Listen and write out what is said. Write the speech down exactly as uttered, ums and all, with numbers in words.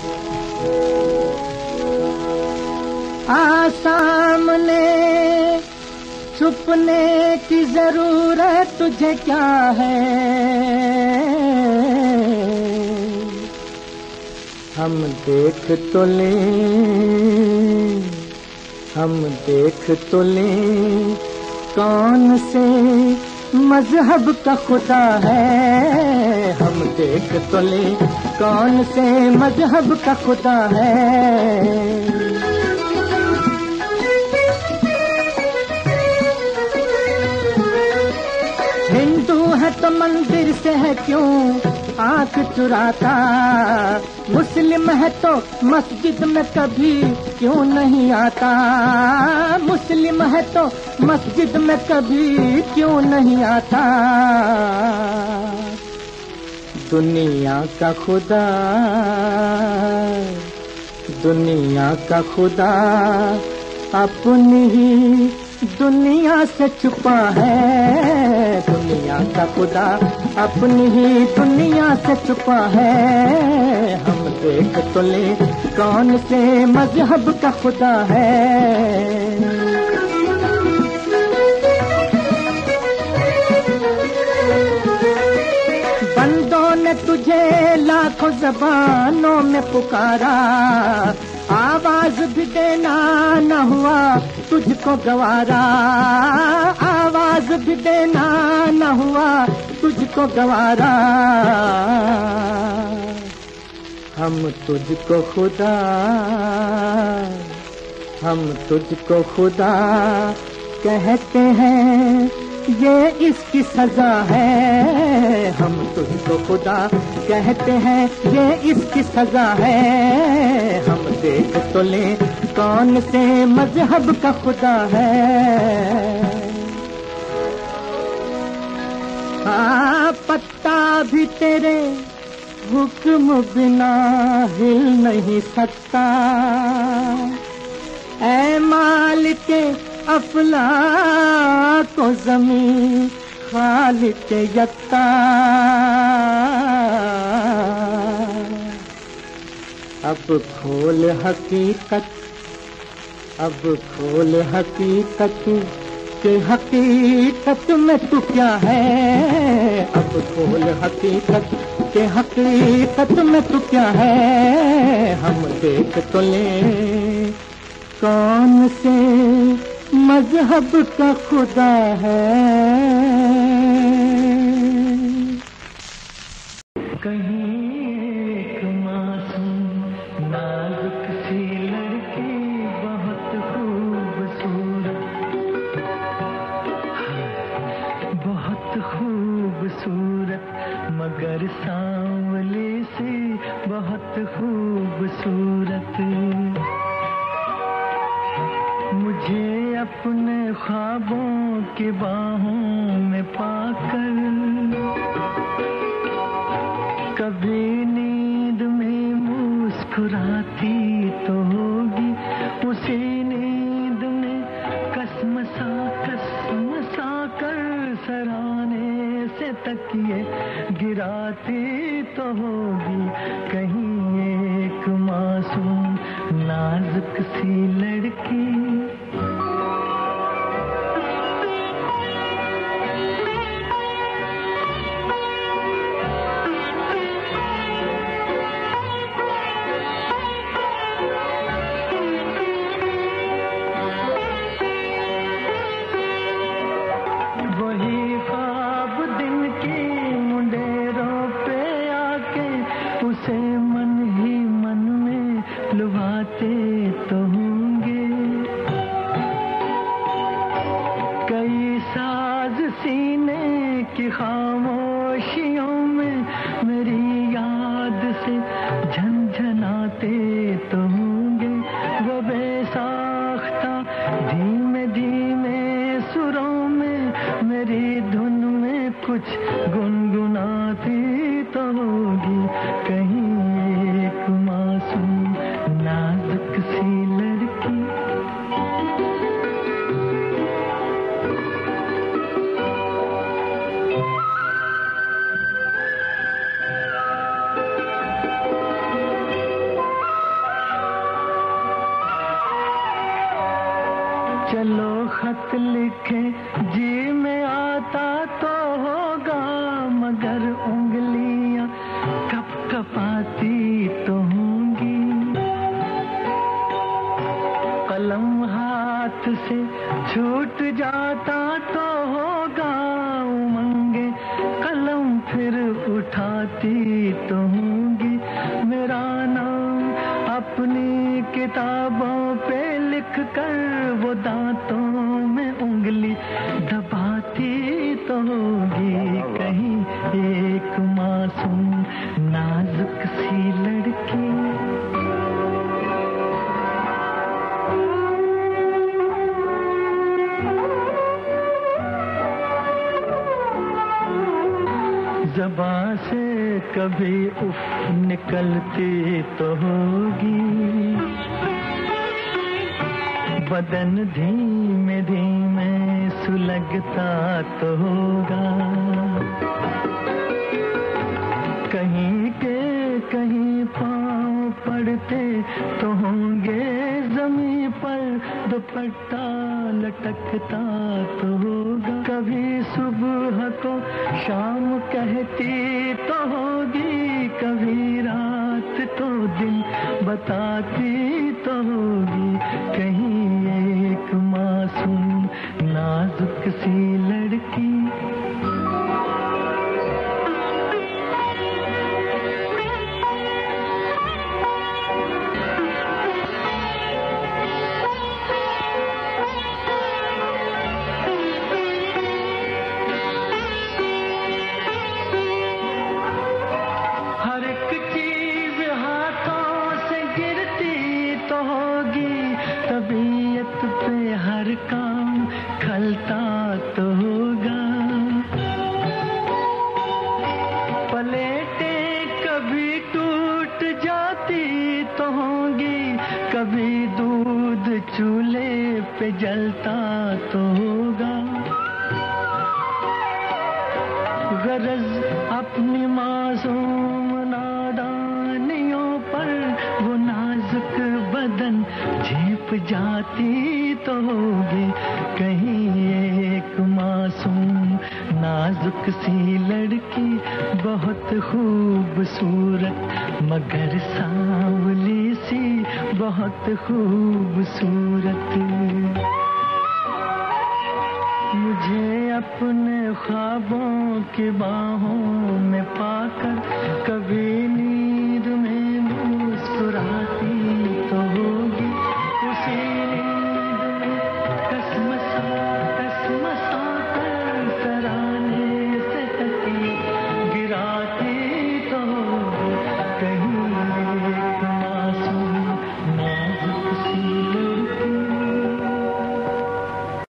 आ सामने छुपने की जरूरत तुझे क्या है, हम देख तो लें, हम देख तो लें कौन से मजहब का खुदा है, हम देख तो लें कौन से मजहब का खुदा है। हिंदू है तो मंदिर से है क्यों आंख चुराता, मुस्लिम है तो मस्जिद में कभी क्यों नहीं आता, मुस्लिम है तो मस्जिद में कभी क्यों नहीं आता। दुनिया का खुदा, दुनिया का खुदा अपनी ही दुनिया से छुपा है, दुनिया का खुदा अपनी ही दुनिया से छुपा है। हम देख तो ले कौन से मजहब का खुदा है। बंदों ने तुझे लाखों ज़बानों में पुकारा, आवाज भी देना न हुआ तुझको गवारा, आवाज भी देना न हुआ तुझको गवारा। हम तुझको खुदा, हम तुझको खुदा कहते हैं, ये इसकी सजा है। हम तुझको खुदा कहते हैं, ये इसकी सजा है। हम देख तो ले कौन से मजहब का खुदा है। हाँ, पत्ता भी तेरे हुक्म बिना हिल नहीं सकता, ऐ मालिके अफलाक को ज़मीं खालिक यत्ता। अब खोल हकीकत, अब खोल हकीकत कि हकीकत में तू क्या है। अब खोल हकीकत कि हकीकत में तू क्या है। हम देख तो ले कौन से मजहब का खुदा है। कहीं एक मासूम नाजुक सी लड़की बहुत खूबसूरत, बहुत खूबसूरत मगर सांवले से बहुत खूबसूरत। मुझे अपने ख्वाबों की बाहों में पाकर कभी नींद में मुस्कुराती तो होगी, उसी नींद में कसम सा कसम सा कर सराहने से तकिए गिराती तो होगी। कहीं एक मासूम नाजुक सी लड़की देखे जी में आता तो होगा, मगर उंगलियां कप कपाती तो होंगी। कलम हाथ से छूट जाता तो होगा, उमंगे कलम फिर उठाती तो होंगी। मेरा नाम अपनी किताबों पे लिख कर वो दांतों में उंगली दबाती तो होगी। कहीं एक मासूम नाजुक सी लड़की ज़बां से कभी उफ निकलती तो होगी। बदन धीमे धीमे सुलगता तो होगा। कहीं के कहीं पाँव पड़ते तो होंगे, ज़मीन पर दुपट्टा लटकता तो होगा। कभी सुबह को शाम कहती तो होगी, कभी रात तो दिन बताती तो होगी। कहीं एक मासूम नाजुक सी लड़की हर काम खलता तो होगा। प्लेटें कभी टूट जाती तो होंगी, कभी दूध चूल्हे पे जलता तो होगा। गरज अपनी मासूम नादानियों पर वो नाजुक बदन झेप जाती तो होगी। कहीं एक मासूम नाजुक सी लड़की बहुत खूबसूरत मगर सांवली सी बहुत खूबसूरत। मुझे अपने ख्वाबों की बाहों में पाकर कभी नहीं